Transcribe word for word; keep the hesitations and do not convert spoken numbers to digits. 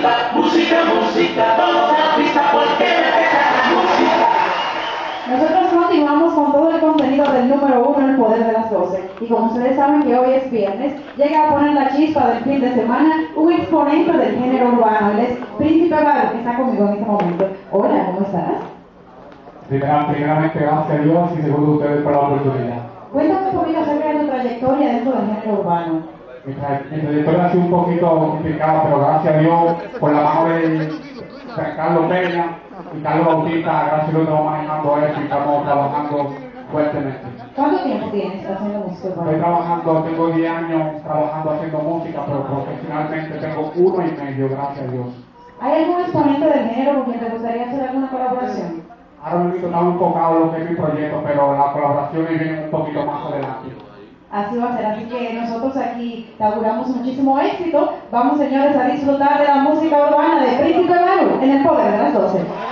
música, música, música, todos a la pista porque empieza la música. Nosotros continuamos con todo el contenido del número uno, El Poder de las doce. Y como ustedes saben que hoy es viernes, llega a poner la chispa del fin de semana un exponente del género urbano. Él es Príncipe Varo, que está conmigo en este momento. Hola, ¿cómo estás? Primeramente, gracias a Dios y segundo ustedes por la oportunidad. Cuéntame un poquito acerca de tu trayectoria dentro del género urbano. Mi, tra mi trayectoria ha sido un poquito complicada, pero gracias a Dios, por la mano de Carlos Peña y Carlos Bautista, gracias a Dios estamos manejando eso y estamos trabajando fuertemente. ¿Cuánto tiempo tienes haciendo música urbana? Estoy trabajando, tengo diez años trabajando haciendo música, pero profesionalmente tengo uno y medio, gracias a Dios. ¿Hay algún exponente del género con quien te gustaría hacer alguna colaboración? Ahora mismo estamos enfocados en lo que es mi proyecto, pero las colaboraciones vienen un poquito más adelante. Así va a ser, así que nosotros aquí te auguramos muchísimo éxito. Vamos, señores, a disfrutar de la música urbana de Príncipe Varo en El Poder de las doce.